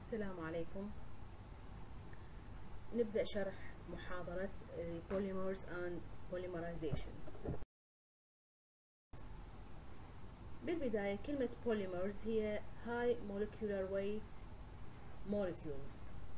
السلام عليكم. نبدأ شرح محاضرة Polymers and Polymerization. بالبداية كلمة Polymers هي High Molecular Weight Molecules،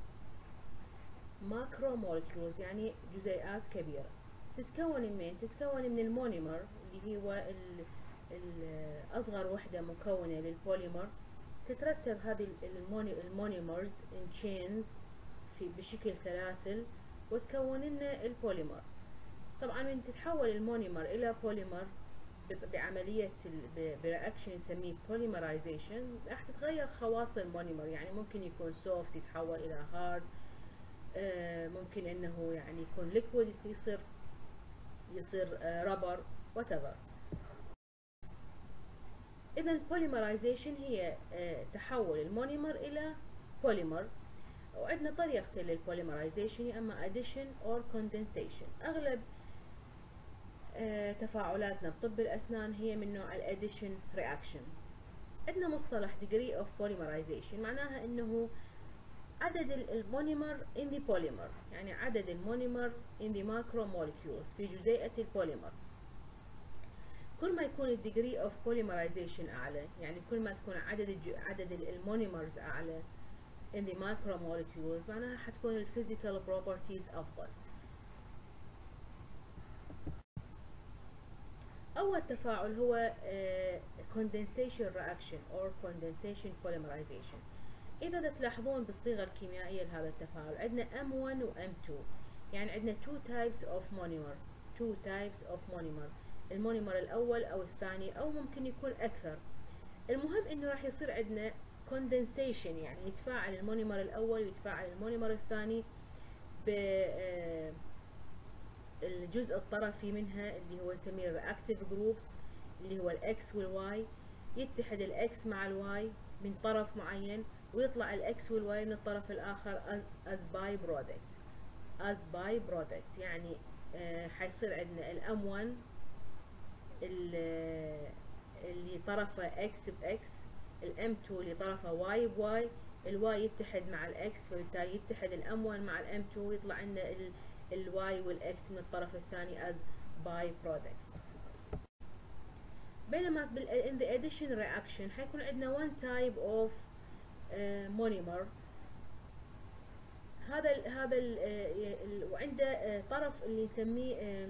Macromolecules يعني جزيئات كبيرة. تتكون من المونيمر اللي هو أصغر وحدة مكونة للبوليمر. تترتب هذه المونيمرز in chains بشكل سلاسل وتكون لنا البوليمر. طبعا من تتحول المونيمر الى بوليمر بعملية برياكشن نسميه بوليمرايزيشن، راح تتغير خواص المونيمر، يعني ممكن يكون سوفت يتحول الى هارد، ممكن انه يعني يكون ليكويد يصير رابر whatever. اذا البوليمرايزيشن هي تحول المونيمر الى بوليمر. وعندنا طريقتين للبوليمرايزيشن، يا اما addition or condensation. اغلب تفاعلاتنا بطب الاسنان هي من نوع الاديشن رياكشن. عندنا مصطلح degree of polymerization، معناها انه عدد المونيمر in the polymer، يعني عدد المونيمر in the macromolecules في جزيئة البوليمر. كل ما يكون الديجري اوف polymerization اعلى، يعني كل ما تكون عدد المونيمرز اعلى in the macromolecules، معناها حتكون الفيزيكال بروبرتيز افضل. اول تفاعل هو condensation reaction or condensation polymerization. اذا تلاحظون بالصيغه الكيميائيه لهذا التفاعل عندنا M1 و M2، يعني عندنا two types of monomer، المونيمر الاول او الثاني او ممكن يكون اكثر. المهم انه راح يصير عندنا condensation، يعني يتفاعل المونيمر الاول ويتفاعل المونيمر الثاني الجزء الطرفي منها اللي هو نسميه الرياكتيف جروبس، اللي هو الاكس والواي. يتحد الاكس مع الواي من طرف معين ويطلع الاكس والواي من الطرف الاخر as by product. يعني حيصير عندنا الام 1 اللي طرفه اكس باكس، الام 2 اللي طرفه واي بواي، الواي يتحد مع الاكس، فبالتالي يتحد الام 1 مع الام 2 ويطلع عندنا الواي والاكس من الطرف الثاني as by product. بينما in the addition reaction حيكون عندنا one type of monomer. هذا وعنده طرف اللي نسميه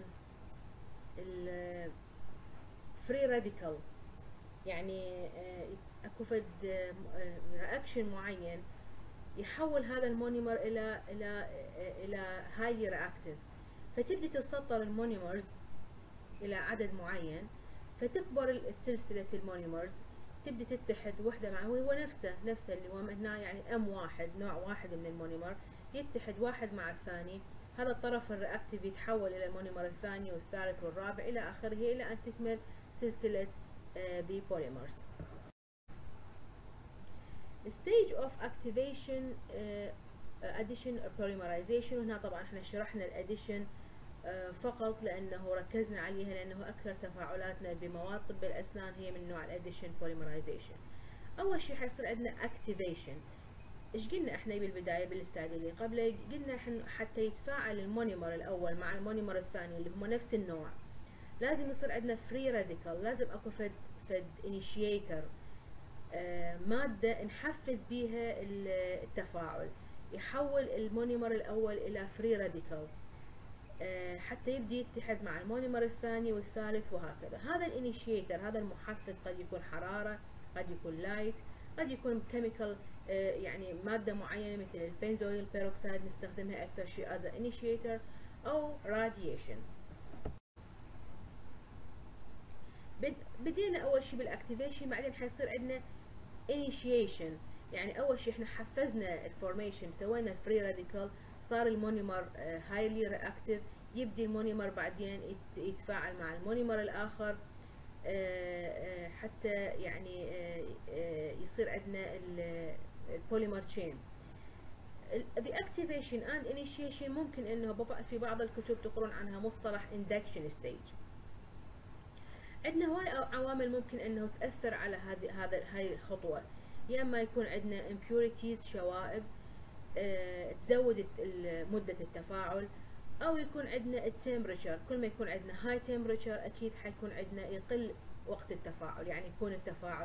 free radical، يعني اكو فد رياكشن معين يحول هذا المونيمر الى هاي رياكتيف، فتبدي تتسطر المونيمرز الى عدد معين، فتكبر سلسلة المونيمرز، تبدي تتحد وحدة مع هو نفسه اللي هو هنا يعني ام واحد، نوع واحد من المونيمر يتحد واحد مع الثاني. هذا الطرف الرياكتيف يتحول الى المونيمر الثاني والثالث والرابع الى اخره الى ان تكمل سلسلة بوليمرز. stage of activation addition polymerization. وهنا طبعا احنا شرحنا الاديشن فقط لانه ركزنا عليها، لانه اكثر تفاعلاتنا بمواد طب الاسنان هي من نوع الاديشن polymerization. اول شيء حيصير عندنا activation. ايش قلنا احنا بالبدايه بالسلايد اللي قبله؟ قلنا حتى يتفاعل المونيمر الاول مع المونيمر الثاني اللي هم نفس النوع، لازم يصير عندنا فري راديكال، لازم اكو فد انيشيتر، مادة نحفز بيها التفاعل، يحول المونيمر الأول إلى فري راديكال حتى يبدي يتحد مع المونيمر الثاني والثالث وهكذا. هذا الانيشيتر، هذا المحفز، قد يكون حرارة، قد يكون لايت، قد يكون كيميكال، يعني مادة معينة مثل البنزويل بيروكسيد نستخدمها أكثر شيء as an initiator، أو radiation. بدينا أول شيء بالأكتيفيشن، بعدين حيصير عندنا initiation. يعني اول شيء احنا حفزنا الفورميشن، سوينا الفري راديكال، صار المونيمر هايلي رياكتيف، يبدي المونيمر بعدين يتفاعل مع المونيمر الاخر حتى يعني يصير عندنا البوليمر تشين. the activation and initiation ممكن انه في بعض الكتب تقرون عنها مصطلح induction stage. عندنا هواي عوامل ممكن انه تأثر على هاي الخطوة. يا اما يكون عندنا impurities شوائب تزود مدة التفاعل، او يكون عندنا التمبريتشر. كل ما يكون عندنا هاي تمبريتشر اكيد حيكون عندنا يقل وقت التفاعل، يعني يكون التفاعل.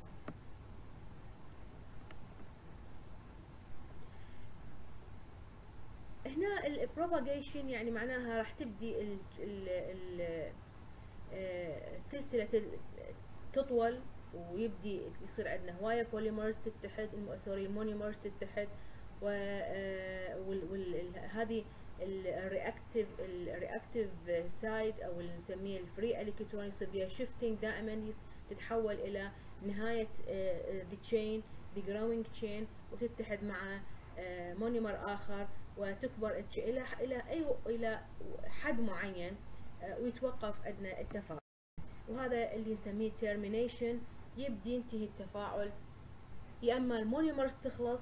هنا البروباجيشن يعني معناها راح تبدي السلسلة تطول، ويبدي يصير عندنا هواية بوليمرز تتحد، سوري مونيمرز تتحد، وهذه الرياكتيف سايد او اللي نسميه الفري الكترون يصير فيها شيفتنج دائما، تتحول الى نهاية the chain the growing chain، وتتحد مع مونيمر اخر، وتكبر الى حد معين، ويتوقف عندنا التفاعل، وهذا اللي نسميه termination. يبدي ينتهي التفاعل، يا اما المونيمرز تخلص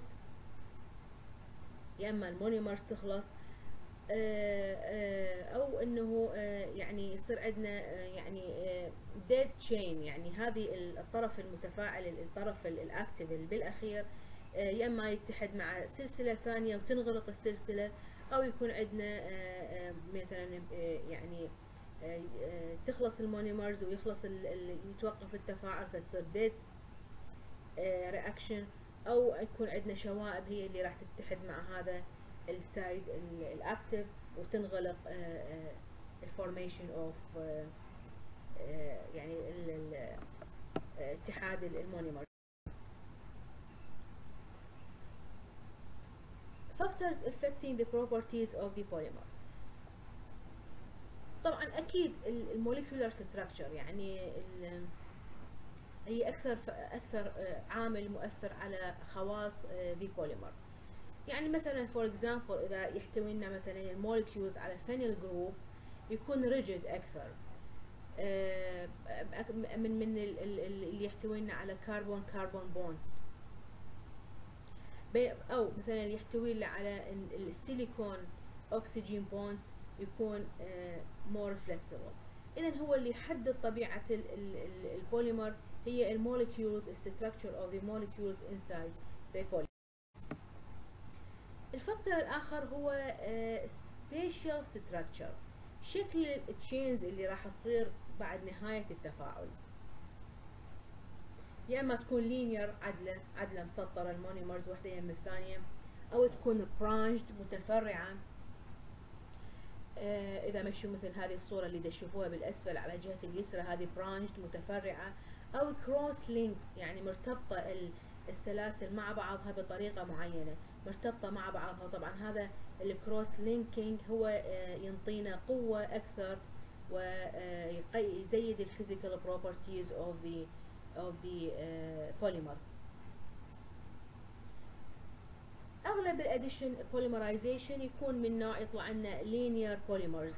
او انه يعني يصير عندنا يعني dead chain، يعني هذه الطرف المتفاعل، الطرف الاكتف بالاخير يا اما يتحد مع سلسله ثانيه وتنغلق السلسله، او يكون عندنا مثلا يعني تخلص المونيمرز ويخلص يتوقف التفاعل فتصير dead reaction، او يكون عندنا شوائب هي اللي راح تتحد مع هذا السايد الاكتف وتنغلق الفورميشن اوف يعني اتحاد المونيمر. Factors affecting the properties of the polymer. طبعا اكيد الموليكولار ستراكشر يعني هي اكثر عامل مؤثر على خواص the polymer. يعني مثلا فور اكزامبل اذا يحتوي لنا مثلا الموليكيولز على فينيل جروب يكون ريجيد اكثر من اللي يحتوي لنا على كربون بوندز، او مثلا يحتوي لنا على السيليكون اوكسجين بوندز يكون مور فلكسبل. اذا هو اللي يحدد طبيعه البوليمر هي الموليكيولز structure of the molecules inside the polymer. الفاكتور الآخر هو spatial structure، شكل التشينز اللي راح تصير بعد نهاية التفاعل، يا إما تكون لينير عدلة مسطرة المونيمرز واحدة يم الثانية، أو تكون برانشد متفرعة. إذا مشوا مثل هذه الصورة اللي تشوفوها بالأسفل على جهة اليسرى هذه برانشد متفرعة، أو كروس لينك يعني مرتبطة السلاسل مع بعضها بطريقة معينة، مرتبطة مع بعضها. طبعا هذا الكروس لينكينج هو ينطينا قوة أكثر ويزيد الفيزيكال بروبرتيز of the polymer. أغلب الأديشن polymerization يكون من نوع يطلع لنا linear polymers.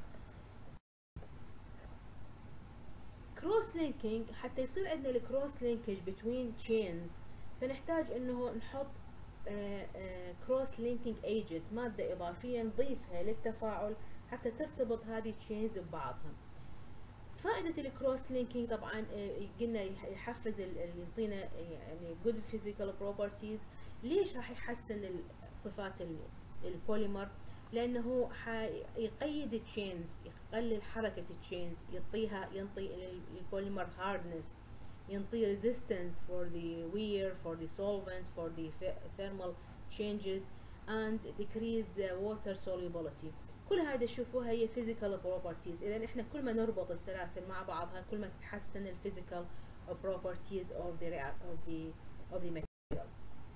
كروس لينكينج حتى يصير عندنا الكروس لينكج between chains فنحتاج انه نحط كروس لينكينج ايجنت، مادة اضافية نضيفها للتفاعل حتى ترتبط هذه التشينز ببعضها. فائدة الكروس لينكينج طبعا قلنا يحفز يعطينا يعني good physical properties. ليش راح يحسن صفات البوليمر؟ لانه حيقيد التشينز، يقلل حركة التشينز، ينطي البوليمر hardness، ينطي resistance for the wear, for the solvent, for the thermal changes and decrease the water solubility. كل هذا تشوفوها هي physical properties. إذا إحنا كل ما نربط السلاسل مع بعضها كل ما تتحسن physical properties of the material.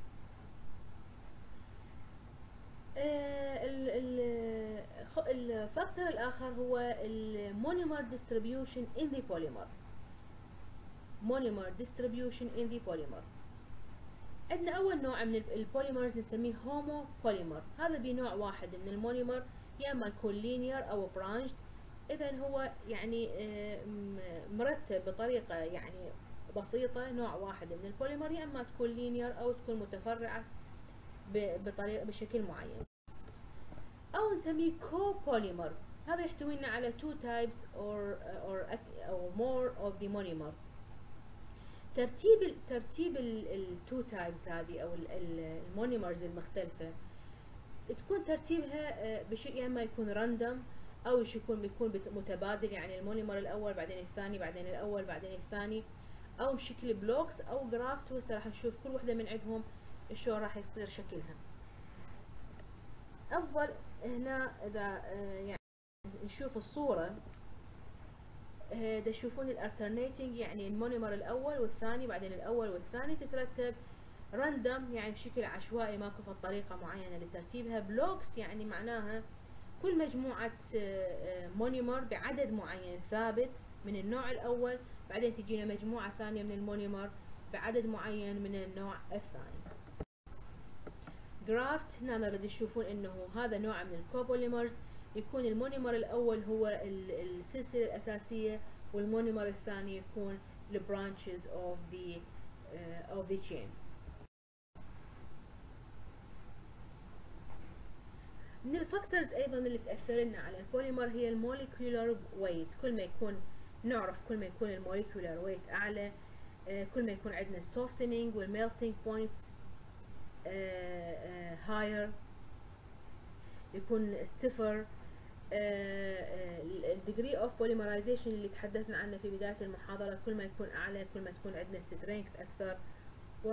الفاكتور الآخر هو المونيمر distribution in the polymer. monomer distribution in the polymer. عندنا أول نوع من البوليمرز نسميه هومو بوليمر، هذا بنوع واحد من المونيمر، يا اما يكون لينير او برانشد. اذا هو يعني مرتب بطريقه يعني بسيطه، نوع واحد من البوليمر، يا اما تكون لينير او تكون متفرعه بطريقه بشكل معين. او نسميه كو بوليمر، هذا يحتوي لنا على two types or more of the monomer. ترتيب التو تايبس هذه او المونيمرز المختلفه تكون ترتيبها بشيء يا اما يكون راندوم او بيكون متبادل، يعني المونيمر الاول بعدين الثاني بعدين الاول بعدين الثاني، او بشكل بلوكس او جرافت. وهسه راح نشوف كل وحده من عندهم شلون راح يصير شكلها. افضل هنا اذا يعني نشوف الصوره دا تشوفون الالترنيتنج، يعني المونيمر الاول والثاني بعدين الاول والثاني تترتب راندوم يعني بشكل عشوائي ماكو فد طريقه معينه لترتيبها. بلوكس يعني معناها كل مجموعه مونيمر بعدد معين ثابت من النوع الاول، بعدين تجينا مجموعه ثانيه من المونيمر بعدد معين من النوع الثاني. جرافت هنا نريد تشوفون انه هذا نوع من الكوبوليمرز يكون المونيمر الاول هو السلسله الاساسيه، والمونيمر الثاني يكون البرانشز of the chain. من الفاكتورز ايضا اللي تاثر لنا على البوليمر هي الموليكولار ويت. كل ما يكون نعرف كل ما يكون الموليكولار ويت اعلى كل ما يكون عندنا softening والميلتينج بوينتس higher، يكون stiffer. الديجري اوف بوليمرايزيشن اللي تحدثنا عنه في بدايه المحاضره كل ما يكون اعلى كل ما تكون عندنا سترينث اكثر، و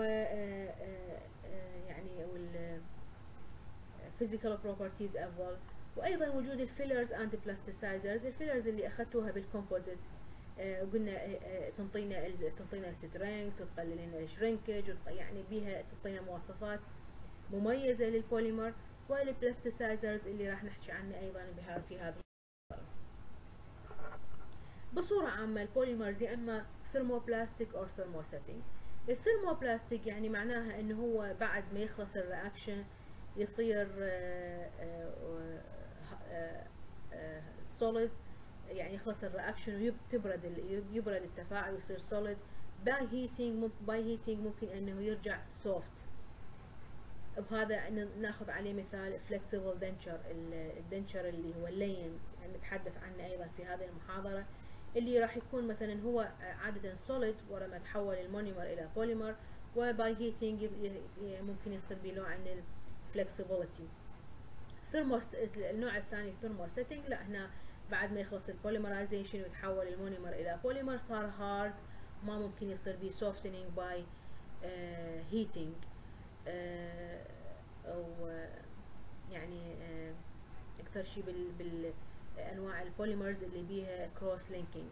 يعني physical properties افضل. وايضا وجود الفيلرز اند بلاستيسايزرز. الفيلرز اللي اخذتوها بالكومبوزيت قلنا تعطينا السترينث وتقلل لنا الشرينكج، يعني بيها تعطينا مواصفات مميزه للبوليمر. والبلاستيسايزرز اللي راح نحكي عنه ايضا في هذه. بصوره عامه البوليمرز يا اما ثيرموبلاستيك او ثيرموسيتنج. الثيرموبلاستيك يعني معناها انه هو بعد ما يخلص الرياكشن يصير solid، يعني يخلص الرياكشن ويبرد التفاعل ويصير solid. باي هيتينج ممكن انه يرجع soft. وهذا ناخذ عليه مثال flexible denture، الدنشر اللي هو اللين يعني نتحدث عنه ايضا في هذه المحاضره، اللي راح يكون مثلا هو عاده solid ورا ما تحول المونيمر الى بوليمر، وباي هيتينج ممكن يصير بنوع من الفلكسبيليتي. النوع الثاني ثيرموسيتنج، لا هنا بعد ما يخلص البوليمرايزيشن ويتحول المونيمر الى بوليمر صار هارد، ما ممكن يصير به softening باي هيتينج او يعني اكثر شيء بالانواع البوليمرز اللي بيها كروس لينكينج.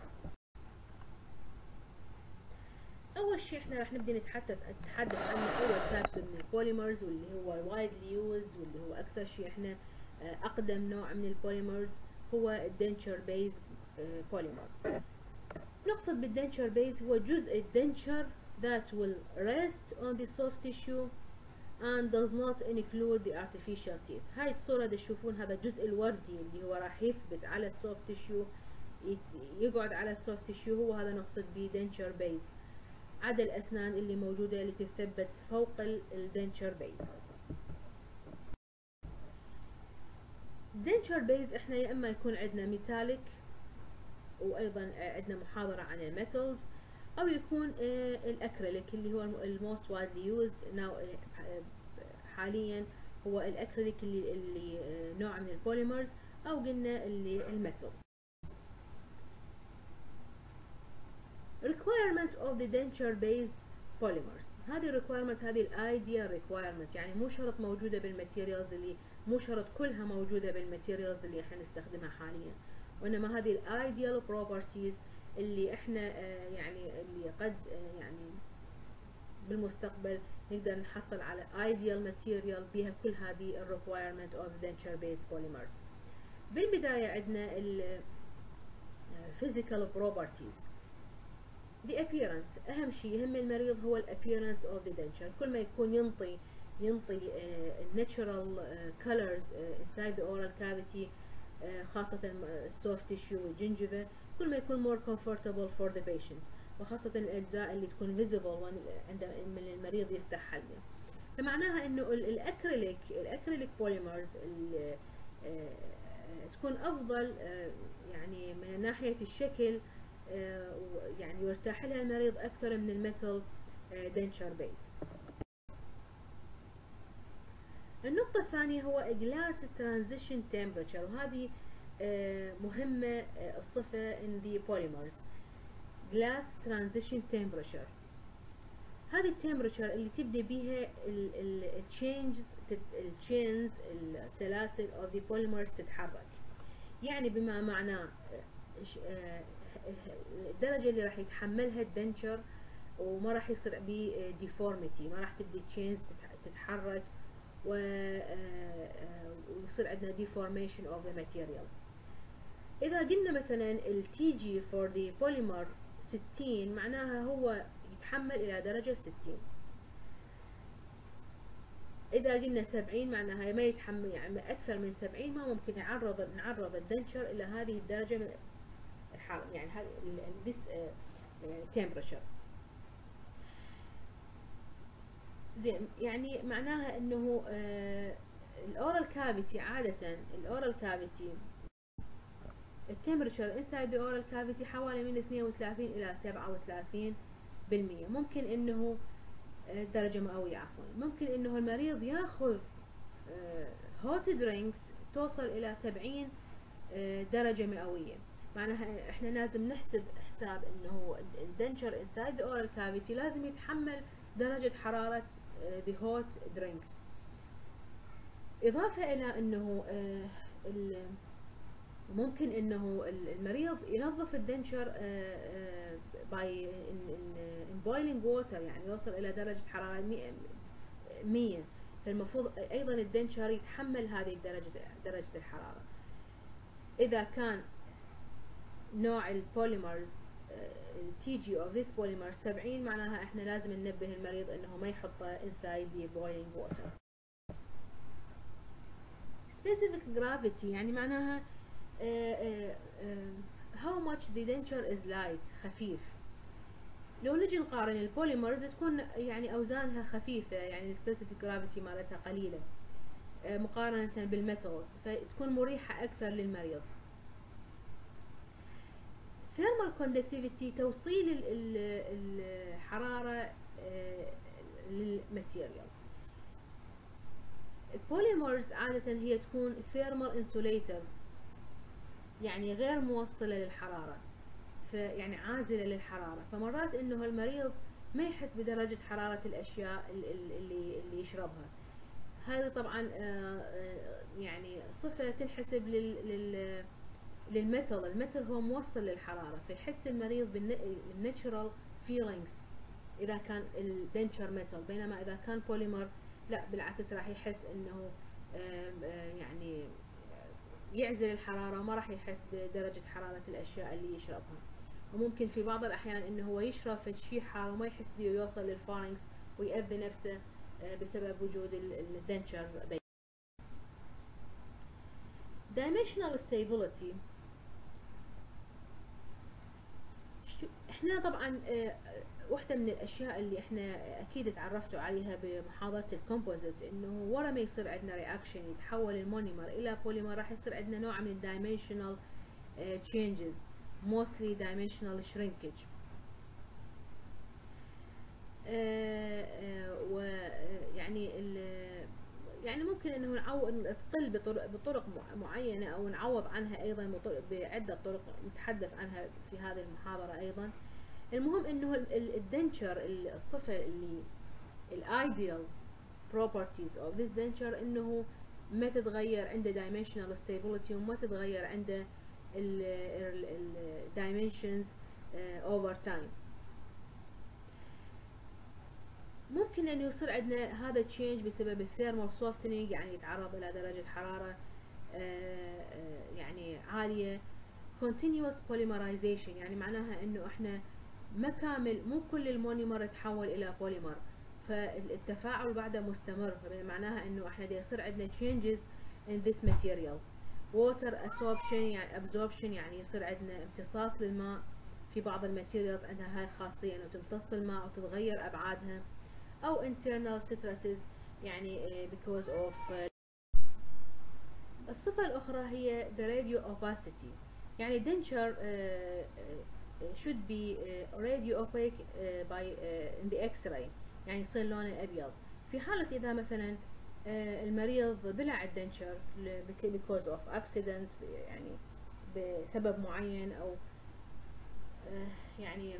اول شيء احنا راح نبدا نتحدث عنه اول كابسول من البوليمرز واللي هو وايدلي يوزد واللي هو اكثر شيء احنا اقدم نوع من البوليمرز هو الدنشر بيز بوليمر. نقصد بالدنشر بيز هو جزء الدنشر that will rest on the soft tissue and does not include the artificial teeth. هاي الصورة تشوفون هذا الجزء الوردي اللي هو راح يثبت على السوفت تيشيو، يقعد على السوفت تيشيو، هو هذا نقصد به دنشر بيز. عدا الأسنان اللي موجودة اللي تثبت فوق الدنشر بيز. دنشر بيز احنا يا اما يكون عندنا ميتاليك، وايضا عندنا محاضرة عن الميتالز، او يكون الاكريليك اللي هو الموست وايدلي يوزد حاليا هو الاكريليك اللي نوع من البوليمرز، او قلنا اللي الميتال. requirement of the denture base polymers. هذه requirement هذه الايديال requirement، يعني مو شرط موجودة بالماتيريالز اللي مو شرط كلها موجودة بالماتيريالز اللي احنا نستخدمها حاليا، وانما هذه الايديال بروبرتيز اللي احنا يعني اللي قد يعني بالمستقبل نقدر نحصل على ideal material بها كل هذه requirement of denture based polymers. بالبداية عندنا ال physical properties. the appearance أهم شيء يهم المريض هو ال appearance of the denture. كل ما يكون ينطي natural colors inside the oral cavity، خاصة soft tissue والجنجفة، كل ما يكون more comfortable for the patient، وخاصة الأجزاء اللي تكون visible عندما المريض يفتح حلقه. فمعناها إنه الأكريليك بوليمرز تكون أفضل يعني من ناحية الشكل يعني يرتاح لها المريض أكثر من الميتال دنتشر بيز. النقطة الثانية هو glass transition temperature، وهذه مهمة الصفة in the polymers. glass transition temperature، هذه التمبرتشر اللي تبدأ بيها التشينز السلاسل of the polymers تتحرك. يعني بما معناه الدرجة اللي راح يتحملها الدنشر وما راح يصير به deformity، ما راح تبدي تشينز تتحرك ويصير عندنا deformation of the material. إذا قلنا مثلا ال TG for the polymer 60 معناها هو يتحمل إلى درجة 60. إذا قلنا 70 معناها ما يتحمل، يعني أكثر من 70 ما ممكن نعرض الدنشر إلى هذه الدرجة من الحرارة، يعني هذه this temperature. زين، يعني معناها إنه الأورال كافيتي عادة الأورال كافيتي التمبرتشر inside the oral cavity حوالي من 32 إلى 37%. ممكن إنه درجة مئوية عفوا، ممكن إنه المريض ياخذ hot drinks توصل إلى 70 درجة مئوية. معناها إحنا لازم نحسب حساب إنه الدنشر inside the oral cavity لازم يتحمل درجة حرارة the hot drinks. إضافة إلى إنه ممكن انه المريض ينظف الدنشر باي in boiling water، يعني يوصل الى درجة حرارة 100. فالمفروض ايضا الدنشر يتحمل هذه درجة الحرارة. اذا كان نوع البوليمرز TG of this polymer 70 معناها احنا لازم ننبه المريض انه ما يحطه inside the boiling water. specific gravity يعني معناها how much the denture is light، خفيف. لو نجي نقارن البوليمرز تكون يعني أوزانها خفيفة، يعني specific gravity مالتها قليلة مقارنة بالميتالز، فتكون مريحة أكثر للمريض. thermal conductivity توصيل الحرارة للماتيريال. البوليمرز عادة هي تكون thermal insulator، يعني غير موصلة للحرارة، يعني عازلة للحرارة، فمرات انه المريض ما يحس بدرجة حرارة الاشياء اللي يشربها. هذه طبعا يعني صفة تنحسب للميتال. الميتال هو موصل للحرارة، فيحس المريض بالناتشرال فيلينجز اذا كان الدنشر ميتال، بينما اذا كان بوليمر لا بالعكس راح يحس انه يعني يعزل الحرارة وما راح يحس بدرجة حرارة الأشياء اللي يشربها. وممكن في بعض الأحيان إنه هو يشرب شيء حار وما يحس به ويوصل للفارنكس ويأذي نفسه بسبب وجود الدنشر. dimensional stability، احنا طبعا واحدة من الأشياء اللي احنا أكيد تعرفتوا عليها بمحاضرة الكومبوزيت إنه ورا ما يصير عندنا رياكشن يتحول المونيمر إلى بوليمر راح يصير عندنا نوع من dimensional changes mostly dimensional shrinkage. ويعني يعني ممكن انه تقل بطرق معينة او نعوض عنها ايضا بعدة طرق نتحدث عنها في هذه المحاضرة ايضا. المهم انه الدنشر الصفة اللي الايديال properties of this denture انه ما تتغير عنده dimensional stability وما تتغير عنده ال dimensions over time. ممكن انه يصير عندنا هذا تشينج بسبب الثيرمال سوفتنينج، يعني يتعرض الى درجة حرارة يعني عالية. continuous polymerization يعني معناها انه احنا ما كامل، مو كل المونيمر يتحول الى بوليمر، فالتفاعل بعده مستمر. معناها انه احنا يصير عندنا changes in this material. water absorption يعني يصير عندنا امتصاص للماء. في بعض الماتيريالز عندها هاي الخاصية انه تمتص الماء وتتغير ابعادها. او internal stresses يعني because of الصفة الاخرى هي the radio opacity، يعني denture should be radio opaque by in the X-ray، يعني يصير لونه أبيض. في حالة إذا مثلا المريض بلع الدنشر because of accident، يعني بسبب معين، أو يعني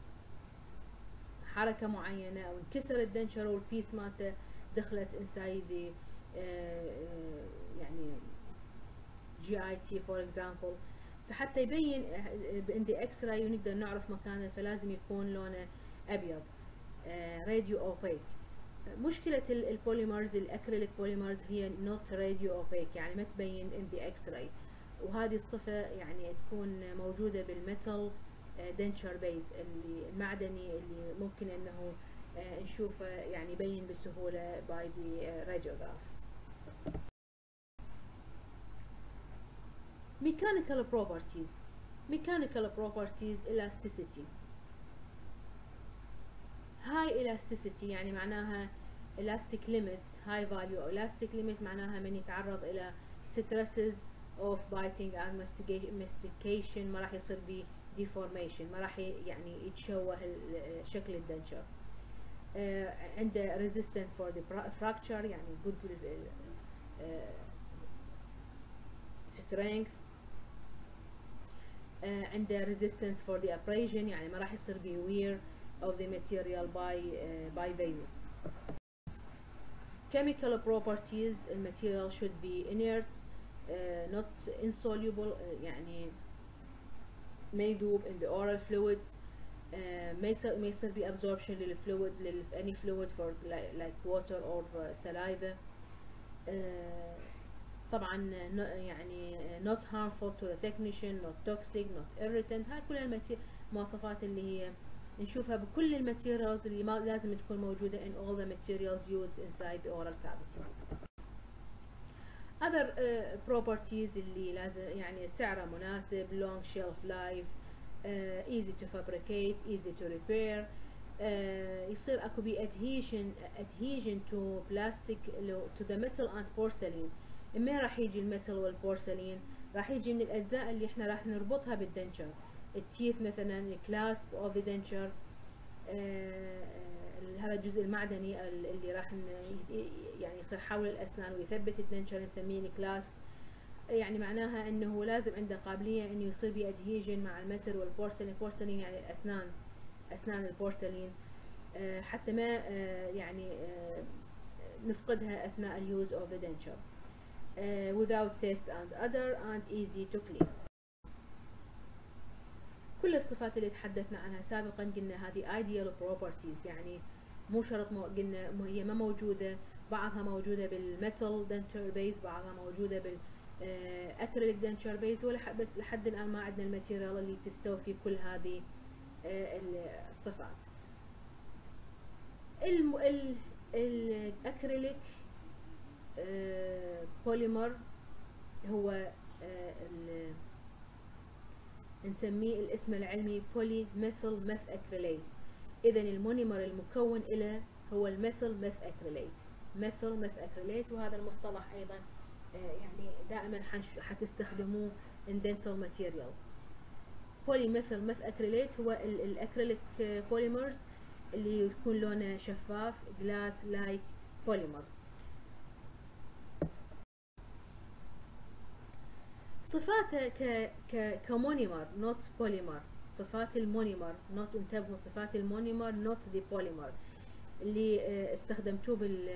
حركة معينة، أو انكسر الدنشر والبيس مالته دخلت inside the يعني GIT for example، فحتى يبين عندي اكس راي ونقدر نعرف مكانه، فلازم يكون لونه ابيض راديو اوبيك. مشكلة البوليمرز الأكريليك بوليمرز هي not radio opaque، يعني ما تبين in the X-ray، وهذه الصفة يعني تكون موجودة بالميتال دنشر بيز اللي المعدني اللي ممكن انه نشوفه يعني يبين بسهولة by the radiograph. mechanical properties elasticity. high elasticity يعني معناها elastic limit high value، أو elastic limit معناها من يتعرض إلى stresses of biting and mastication ما راح يصير به deformation، ما راح يعني يتشوه شكل الدنشر. عنده resistant for the fracture، يعني good strength. عنده resistance for the abrasion، يعني ما راح يصير به wear of the material by the use. chemical properties الماتيريال should be inert not insoluble، يعني ما يذوب in the oral fluids، ما يصير به absorption للفلويد any fluid for like water or saliva. طبعا يعني not harmful to the technician not toxic not irritant. هاي كلها المواصفات اللي هي نشوفها بكل الماتيريالز اللي ما لازم تكون موجودة in all the materials used inside the oral cavity. other properties اللي لازم يعني سعره مناسب long shelf life easy to fabricate easy to repair. يصير اكو بي adhesion to plastic to the metal and porcelain. ما راح يجي الميتال والبورسلين، راح يجي من الاجزاء اللي احنا راح نربطها بالدنشر، التيث مثلا الكلاسب اوف ذا دنشر، هذا الجزء المعدني اللي راح يعني يصير حول الاسنان ويثبت الدنشر نسميه الكلاسب. يعني معناها انه لازم عنده قابليه انه يصير بي ادهيجن مع الميتال والبورسلين. البورسلين يعني الاسنان، اسنان البورسلين، حتى ما يعني نفقدها اثناء اليوز اوف ذا دنشر. without test and other and easy to clean. كل الصفات اللي تحدثنا عنها سابقا قلنا هذه ideal properties، يعني مو شرط قلنا هي ما موجودة، بعضها موجودة بالميتال دنشر بيز، بعضها موجودة بالأكريليك دنشر بيز، بس لحد الآن ما عندنا الماتيريال اللي تستوفي كل هذه الصفات. الأكريليك بوليمر هو نسميه الاسم العلمي بولي ميثيل ميث اكريليت. اذا المونيمر المكون له هو الميثيل ميث اكريليت، ميثيل ميث اكريليت. وهذا المصطلح ايضا يعني دائما حتستخدموه in dental material. بولي ميثيل ميث اكريليت هو الاكريليك بوليمرز اللي يكون لونه شفاف جلاس لايك بوليمر. صفاته كمونيمر نوت بوليمر. صفات المونيمر نوت، انتبهوا، صفات المونيمر نوت ذا بوليمر اللي استخدمتوه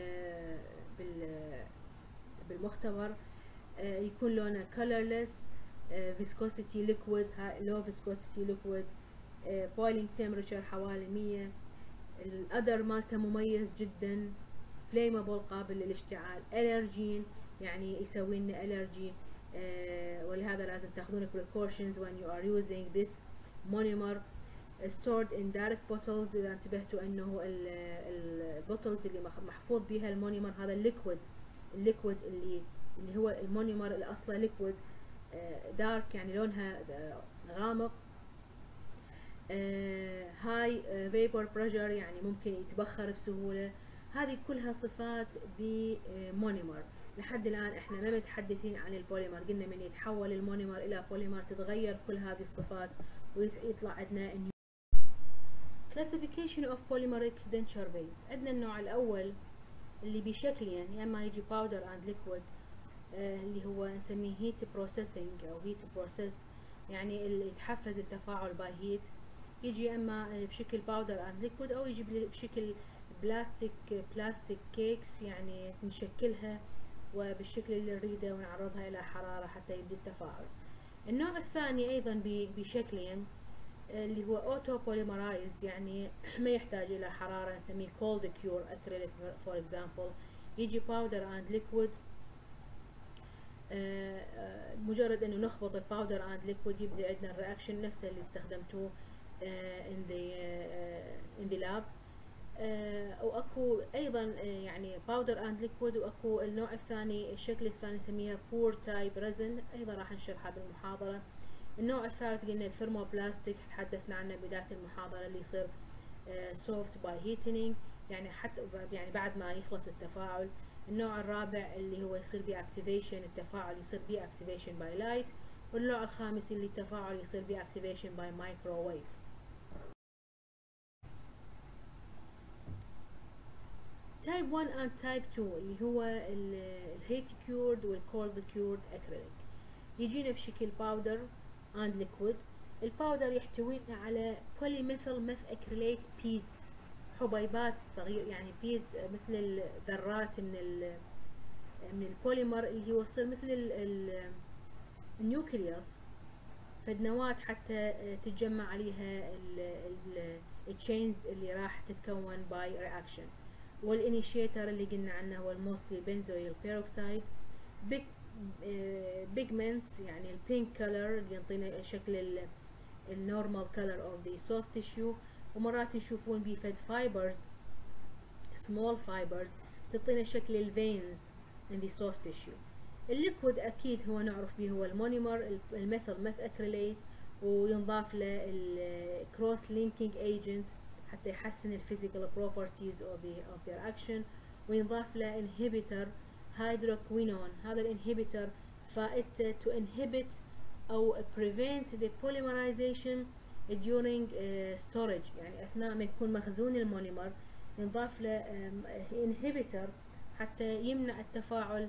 بالمختبر. يكون لونه colorless viscosity liquid low viscosity liquid boiling temperature حوالي 100. الأدر مالته مميز جدا flammable قابل للاشتعال allergen يعني يسوي لنا allergy. ولهذا لازم تاخذون precautions when you are using this monomer. stored in direct bottles. إذا انتبهتوا أنه البوتلز اللي محفوظ بها المونيمر هذا الليكويد اللي هو المونيمر اللي أصله ليكويد دارك يعني لونها غامق. high vapor pressure يعني ممكن يتبخر بسهولة. هذه كلها صفات بمونيمر. لحد الآن احنا ما متحدثين عن البوليمر، قلنا من يتحول المونيمر إلى بوليمر تتغير كل هذه الصفات ويطلع عندنا classification of polymeric denture base. عندنا النوع الأول اللي بشكلين، يا اما يجي باودر اند ليكويد اللي هو نسميه هيت بروسيسنج او هيت بروسيس، يعني اللي يتحفز التفاعل باي هيت، يجي اما بشكل باودر اند ليكويد او يجي بشكل بلاستيك كيكس، يعني نشكلها وبالشكل اللي نريده ونعرضها الى حرارة حتى يبدأ التفاعل. النوع الثاني ايضا بشكلين اللي هو اوتو بوليمرايزد، يعني ما يحتاج الى حرارة، نسميه cold cure acrylic for example. يجي powder and liquid، مجرد انه نخبط الباودر and liquid يبدأ عندنا الرياكشن نفسه اللي استخدمتوه in the lab. واكو ايضا يعني powder and liquid، واكو النوع الثاني الشكل الثاني نسميها pour type resin، ايضا راح نشرحها بالمحاضرة. النوع الثالث قلنا الثرموبلاستيك، تحدثنا عنه بداية المحاضرة، اللي يصير soft by heating، يعني حتى يعني بعد ما يخلص التفاعل. النوع الرابع اللي هو يصير بيه activation، التفاعل يصير بيه activation by light. والنوع الخامس اللي التفاعل يصير بيه activation by microwave. type 1 and type 2 اللي هو الهيت cured والcold cured acrylic. يجينا بشكل باودر and liquid. الباودر يحتوينا على polymethyl methacrylate beads، حبيبات صغير، يعني beads مثل الذرات من البوليمر اللي هو يصير مثل النيوكليوس، فالنواة حتى تتجمع عليها التشينز اللي راح تتكون باي رياكشن. والانيشيتر اللي قلنا عنه هو الموستلي بنزويل بيروكسيد. بيجمنتس يعني البينك كلر اللي يعطينا شكل النورمال كلر اوف ذا سوفت تيشو. ومرات نشوفون بيه فد فايبرز، سمول فايبرز، تعطينا شكل الفينز in the soft tissue. الليكويد اكيد هو نعرف به هو المونيمر الميثيل ميث اكريليت، وينضاف له الكروس لينكينج ايجنت حتى يحسن الفيزيكال بروبرتيز اوف ذا اكشن، وينضاف له انهبيتر هيدروكوينون. هذا الانهبيتر فائدته to inhibit او prevent the polymerization during storage، يعني اثناء ما يكون مخزون المونيمر ينضاف له انهبيتر حتى يمنع التفاعل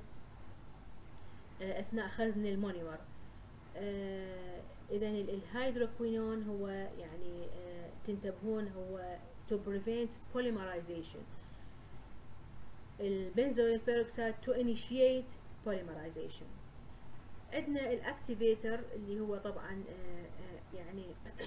اثناء خزن المونيمر. اذا الهيدروكوينون هو يعني تنتبهون هو to prevent polymerization. البنزويل بيروكسيد to initiate polymerization. عندنا الاكتيفيتر اللي هو طبعا يعني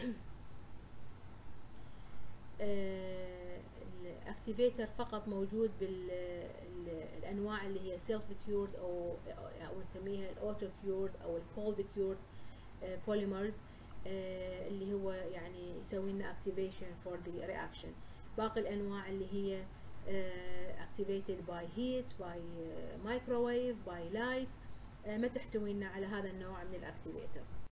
الاكتيفيتر فقط موجود بالانواع اللي هي سيلف كيورد او نسميها الاوتو كيورد او الكولد كيورد بوليمرز، اللي هو يعني يسوي لنا اكتيفيشن فور ذا رياكشن. باقي الانواع اللي هي activated by heat by microwave by light ما تحتوي لنا على هذا النوع من الاكتيفيتر.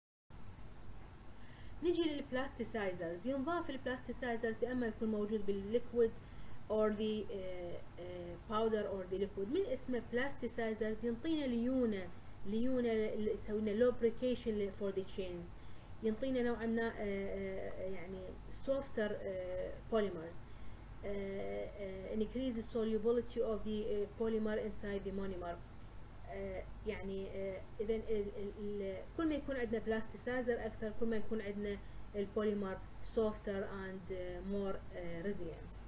نجي للبلاستيسايزرز. ينضاف البلاستيسايزرز اما يكون موجود بالليكويد or the powder or the liquid. من اسمه بلاستيسايزرز ينطينا ليونة يسوي لنا lubrication for the chains، ينطينا نوعا ما يعني softer polymers، increase the solubility of the polymer inside the monomer. يعني اذا كل ما يكون عندنا بلاستيسايزر اكثر كل ما يكون عندنا البوليمر softer and more resilient.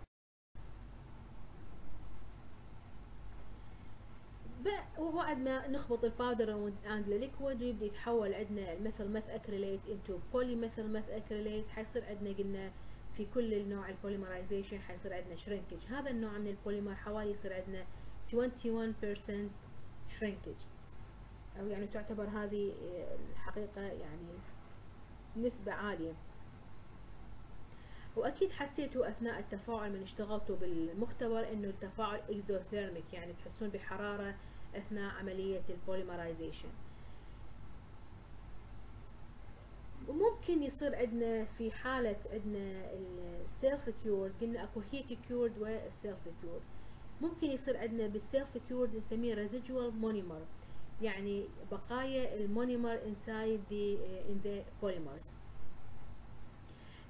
وبعد ما نخبط الباودر اند الليكويد ويبدا يتحول عندنا الميثيل ميث اكريليت انتو بولي ميثيل ميث اكريليت، حيصير عندنا قلنا في كل النوع البوليمرايزيشن حيصير عندنا شرينكج. هذا النوع من البوليمر حوالي يصير عندنا 21% شرينكج، او يعني تعتبر هذه الحقيقة يعني نسبة عالية. واكيد حسيتوا اثناء التفاعل من اشتغلتوا بالمختبر انه التفاعل اكزوثيرميك، يعني تحسون بحرارة اثناء عملية البوليمرايزيشن. وممكن يصير عندنا في حالة عندنا السيلف كيورد، قلنا اكو هيت كيورد والسيلف كيورد. ممكن يصير عندنا بالسيلف كيورد نسميه ريزيدوال مونيمر، يعني بقايا المونيمر inside the polymers.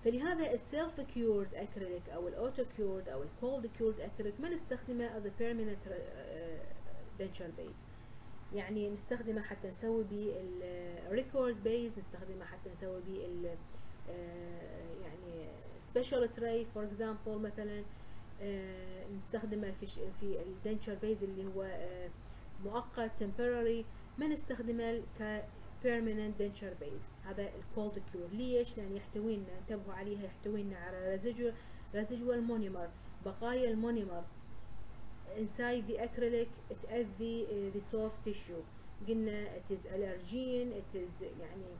فلهذا السيلف كيورد اكريليك او الاوتو كيورد او الكولد كيورد اكريليك ما نستخدمه از بيرمننت دنتشر بيز. يعني نستخدمه حتى نسوي به الريكورد بيز، نستخدمه حتى نسوي به يعني سبيشال تراي فور اكزامبل مثلا. نستخدمه في الدنتشر بيز اللي هو مؤقت temporary، ما نستخدمه ك permanent denture base. هذا الكولد كيور. ليش؟ لأن يحتوي لنا، انتبهوا عليها، يحتوي لنا على residual monomer، بقايا المونيمر inside the acrylic تأذي the soft tissue. قلنا it is allergen، it is يعني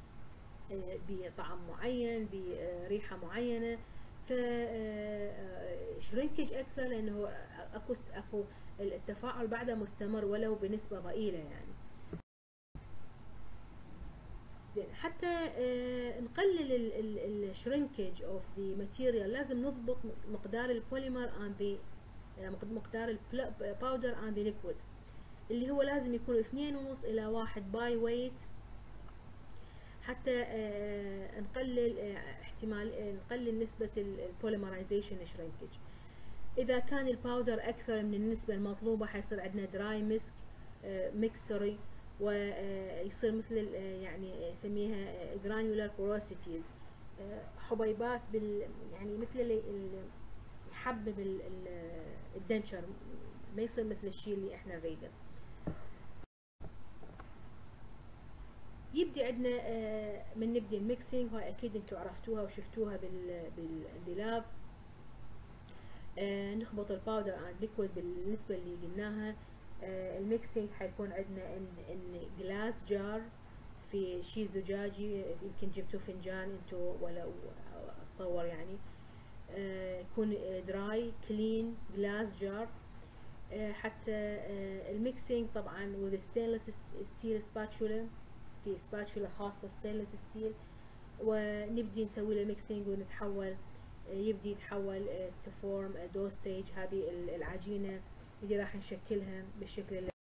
بطعم معين، بريحة معينة، ف شرينكج أكثر لأنه أكو التفاعل بعده مستمر ولو بنسبة ضئيلة يعني. زين، حتى نقلل الشرينكج اوف ذا ماتيريال لازم نضبط مقدار البوليمر ان ذا مقدار الباودر ان ذا ليكويد، اللي هو لازم يكون 2.5 إلى 1 باي ويت، حتى نقلل احتمال نقلل نسبة البوليمرايزيشن شرينكج. إذا كان الباودر أكثر من النسبة المطلوبة حيصير عندنا دراي مسك ميكسري، ويصير مثل يعني يسميها جرانيولار بوروسيتيز، حبيبات يعني مثل يحبب الدنشر، ما يصير مثل الشيء اللي احنا نريده. يبدي عندنا من نبدي الميكسينج، هاي اكيد انتم عرفتوها وشفتوها باللاب. نخبط الباودر عند ليكويد بالنسبة اللي قلناها. الميكسينج حيكون عندنا ان جلاس جار في شيء زجاجي، يمكن جبتوا فنجان انتو ولا اتصور يعني، يكون دراي كلين جلاس جار. حتى الميكسينج طبعا with stainless steel spatula، في spatula خاصة stainless steel، ونبدي نسوي له ميكسينج ونتحول، يبدي يتحول to form a dough stage. هذه العجينة اللي راح نشكلها بالشكل اللي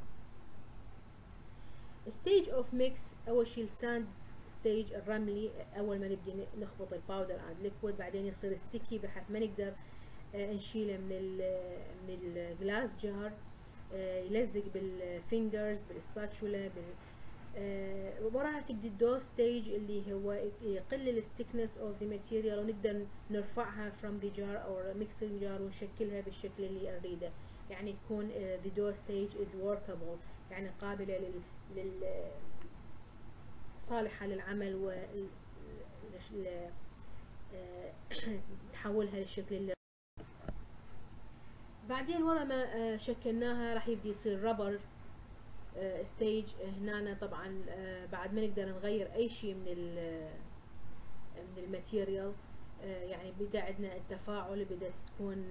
stage of mix. أول شيء الساند ستيج الرملي، أول ما نبدي نخبط الباودر عند ليكويد، بعدين يصير ستيكي بحيث ما نقدر نشيله من الجلاس جار، يلزق بالفينجرز بالسباتشولا وراها تبدي الدو ستيج اللي هو يقل الستيكنس اوف ذا ماتيريال، ونقدر نرفعها from the jar or mixing jar ونشكلها بالشكل اللي نريده. يعني تكون the dough stage is workable، يعني قابلة صالحة للعمل و تحولها للشكل اللي. بعدين ورا ما شكلناها راح يبدي يصير ربر ستيج. هنا طبعا بعد ما نقدر نغير اي شيء من الماتيريال، يعني بدا عندنا التفاعل، بدات تكون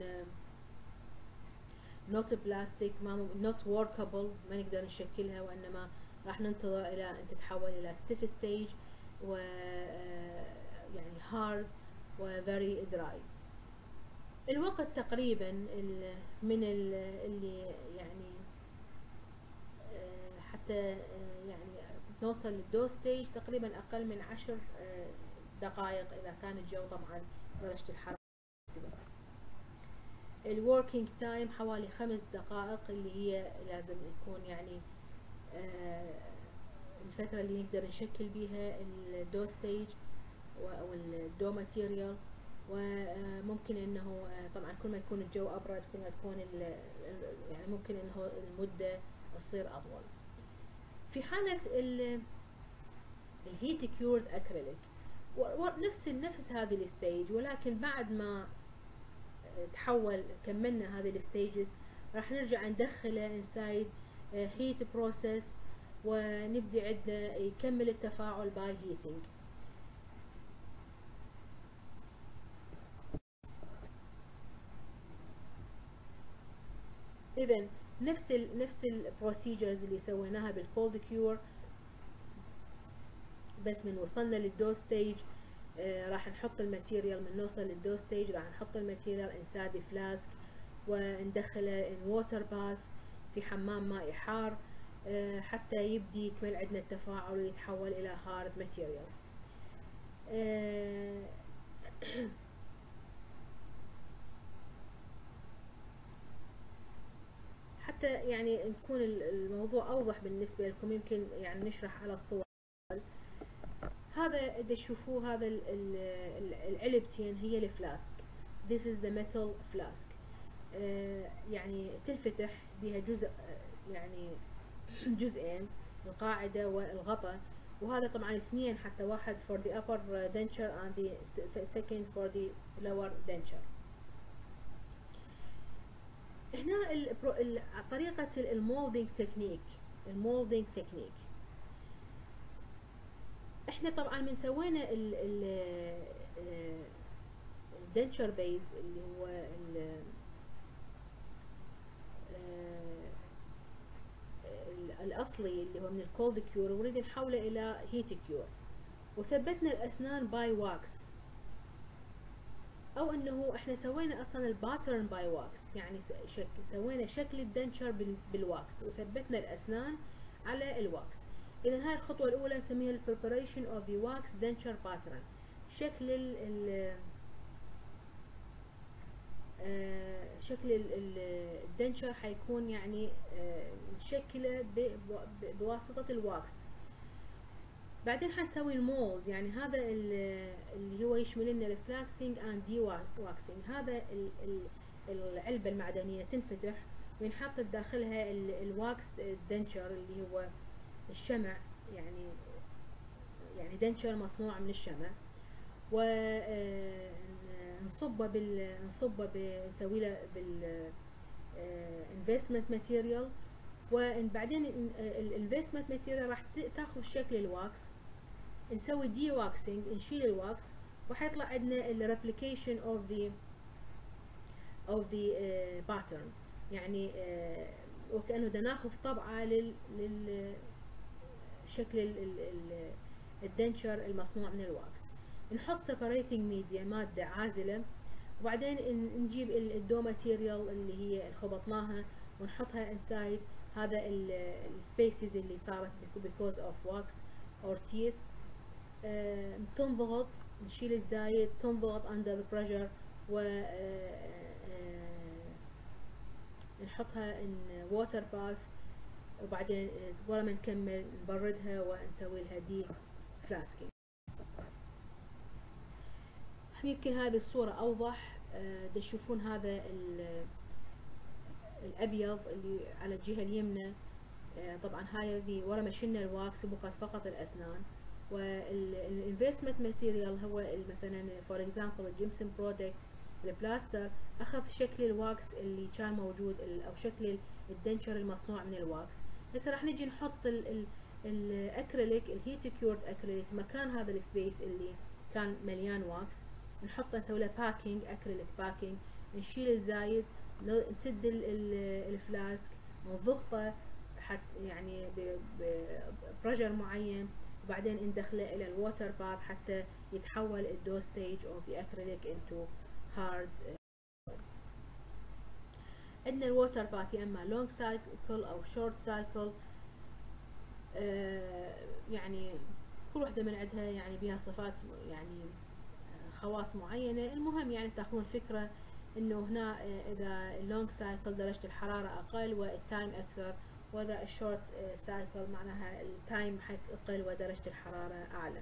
نوت بلاستيك، ما نوت وركابل، ما نقدر نشكلها، وانما راح ننتظر الى ان تتحول الى ستيف ستيج و يعني هارد وفيري دراي. الوقت تقريبا من اللي يعني حتى يعني نوصل للدو ستيج تقريبا أقل من 10 دقائق إذا كان الجو طبعا درجة الحرارة مناسبة. الوركينج تايم حوالي 5 دقائق، اللي هي لازم يكون يعني الفترة اللي نقدر نشكل بيها الدو ستيج أو الدو ماتيريال. وممكن انه طبعا كل ما يكون الجو ابرد كل ما تكون يعني ممكن انه المدة تصير اطول. في حالة الهيت كيورد اكريليك نفس هذه الستيج، ولكن بعد ما تحول كملنا هذه الستيجز راح نرجع ندخله انسايد هيت بروسيس، ونبدي عندنا يكمل التفاعل باي هيتنج. اذا نفس البروسيجرز اللي سويناها بالكولد كيور، بس من وصلنا للدو ستيج راح نحط الماتيريال، من نوصل للدو ستيج راح نحط الماتيريال انساد فلاسك وندخله ان ووتر باث في حمام مائي حار حتى يبدي يكمل عندنا التفاعل ويتحول الى هارد ماتيريال. حتى يعني يكون الموضوع أوضح بالنسبة لكم، يمكن يعني نشرح على الصور. هذا إذا تشوفوه هذا العلبتين هي الفلاسك. This is the metal flask. يعني تنفتح بها جزء، يعني جزئين، القاعدة والغطاء. وهذا طبعا اثنين، حتى واحد for the upper denture and the second for the lower denture. هنا طريقة المولدينج تكنيك. المولدينج تكنيك احنا طبعا من سوينا الدنشر بيز اللي هو الاصلي اللي هو من الكولد كيور، ونريد نحوله الى هيت كيور، وثبتنا الاسنان باي واكس، او انه احنا سوينا اصلا الباترن باي واكس، يعني سوينا شكل الدنشر بالواكس وثبتنا الاسنان على الواكس. اذا هاي الخطوه الاولى نسميها البريباريشن اوف ذا واكس دنشر باترن. شكل شكل الدنشر حيكون يعني مشكله بواسطه الواكس. بعدين حنسوي المولد، يعني هذا اللي هو يشمل لنا الفلاكسينج اند دي واكسينج. هذا العلبه المعدنيه تنفتح وينحط بداخلها الواكس دنشر اللي هو الشمع، يعني دنشر مصنوع من الشمع، ونصبه نسوي له بالانفستمنت ماتيريال. وبعدين الانفستمنت ماتيريال راح تاخذ شكل الواكس، نسوي دي واكسينج، نشيل الواكس، وحيطلع عندنا الريبليكيشن اوف ذا باترن، يعني وكأنه بدنا ناخذ طبعة لشكل الدنشر المصنوع من الواكس. نحط separating media، مادة عازلة، وبعدين نجيب الدو ماتيريال اللي هي خبطناها ونحطها انسايد هذا السبيسز اللي صارت because of wax or teeth. تنضغط، نشيل الزايد، تنضغط under the pressure، و نحطها in water bath، وبعدين ورا ما نكمل نبردها ونسوي لها دي فلاسكينج. يمكن هذه الصورة أوضح. تشوفون هذا الأبيض اللي على الجهة اليمنى، طبعا هذه ورا ما شلنا الواكس وبقت فقط الأسنان. والانفستمنت ماتيريال هو مثلا فور اكزامبل الجيمسون برودكت البلاستر، أخذ شكل الواكس اللي كان موجود أو شكل الدنشر المصنوع من الواكس. هسه راح نجي نحط الأكريليك، الهيت كيورد أكريليك، مكان هذا السبيس اللي كان مليان واكس، نحطه نسوي له باكينج، اكريليك باكينج، نشيل الزايد، نسد الفلاسك، نضغطه حتى يعني ببريشر معين، وبعدين ندخله الى الووتر باث حتى يتحول الدو ستيج اوف ذا اكريليك انتو هارد. عندنا الووتر باث يا اما لونج سايكل او شورت سايكل، يعني كل وحده من عندها يعني بها صفات، يعني خواص معينة. المهم يعني تاخذون فكرة انه هنا اذا اللونج سايكل درجة الحرارة اقل والتايم اكثر، واذا الشورت سايكل معناها التايم اقل ودرجة الحرارة اعلى.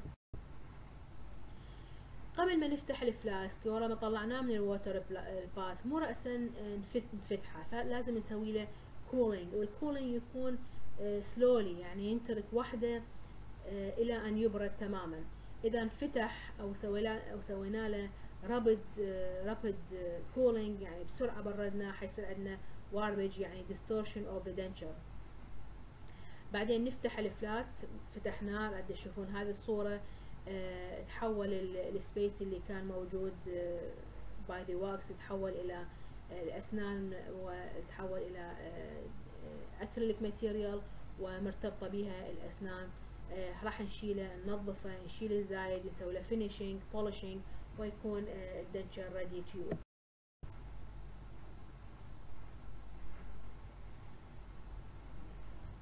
قبل ما نفتح الفلاسك ورا ما طلعناه من الووتر باث مو رأسا نفتحه، فلازم نسوي له كولينج، والكولينج يكون سلولي، يعني ينترك وحده الى ان يبرد تماما. اذا انفتح او سوينا له رابid كولينج، يعني بسرعه بردناه، حيصير عندنا واربج، يعني distortion of the denture. بعدين نفتح الفلاسك، فتحناه، قد تشوفون هذه الصوره، تحول السبيس اللي كان موجود باي ذا واكس تحول الى الاسنان، وتحول الى اكريليك ماتيريال ومرتبطه بها الاسنان. راح نشيله، ننظفه، نشيل الزايد، نسوي له فينيشينج بولشينج، ويكون الدنشر ريدي تو يوز.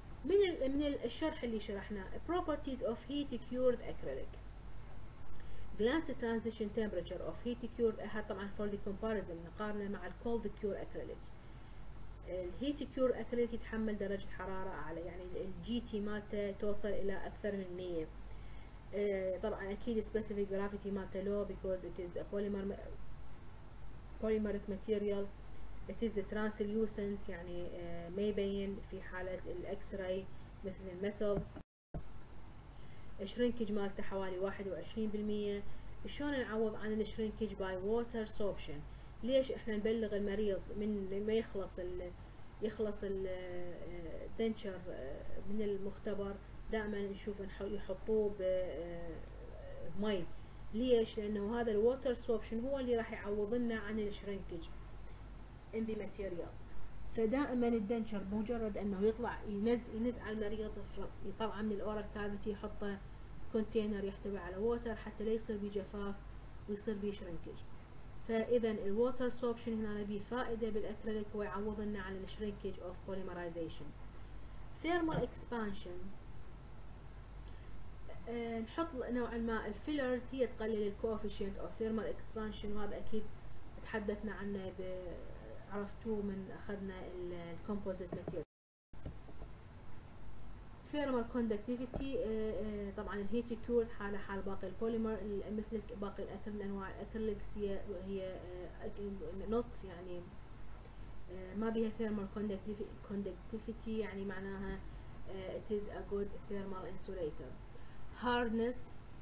من الشرح اللي شرحناه properties of heat cured acrylic. glass transition temperature of heat cure طبعا for the comparison نقارنه مع ال cold cure acrylic. الهيت كيور اكريليك يتحمل درجة حرارة أعلى، يعني الجي تي مالته توصل إلى أكثر من 100. طبعا أكيد specific gravity مالته low because it is a polymeric material. it is translucent يعني ما يبين في حالة الإكس راي مثل الميتال. الشرينكج مالته حوالي 21%. شلون نعوض عن الشرينكج باي ووتر سوربشن؟ ليش احنا نبلغ المريض من ما يخلص الدنشر من المختبر دائما نشوف يحطوه بمي؟ ليش؟ لانه هذا الووتر سوربشن هو اللي راح يعوض لنا عن الشرينكج in the material. فدائما الدنشر بمجرد انه يطلع ينز على المريض، يطلع من الاورال كافيتي، يحطه كونتينر يحتوي على ووتر حتى لا يصير بجفاف ويصير بشرينكج. فاذا الووتر سوربشن هنا بيه فائده بالاكريليك ويعوض لنا عن الشرينكج اوف بوليمرايزيشن. ثيرمال اكسبانشن نحط نوعا ما الفيلرز هي تقلل الكوفيشنت اوف ثيرمال اكسبانشن، وهذا اكيد تحدثنا عنه عرفتوه من اخذنا الكومبوزيت ماتيريال. ثيرمال كوندكتيفيتي طبعا الهيت كيور حاله حال باقي البوليمر مثل باقي انواع الاكريليكس هي نوت يعني ما بيها ثيرمال كوندكتيفيتي، يعني معناها it is a good thermal insulator. hardness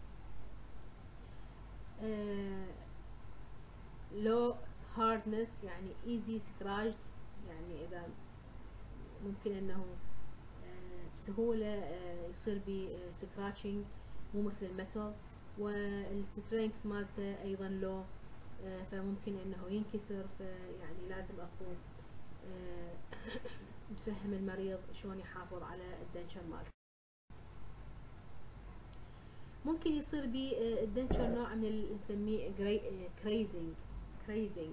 low hardness يعني easy scratched، يعني اذا ممكن انه بسهولة يصير بي سكراتشنج مو مثل الميتال. والسترينث مالته ايضا لو، فممكن انه ينكسر، فيعني لازم اكو نفهم المريض شلون يحافظ على الدنشر مالته. ممكن يصير بي الدنشر نوع من نسميه كريزنج،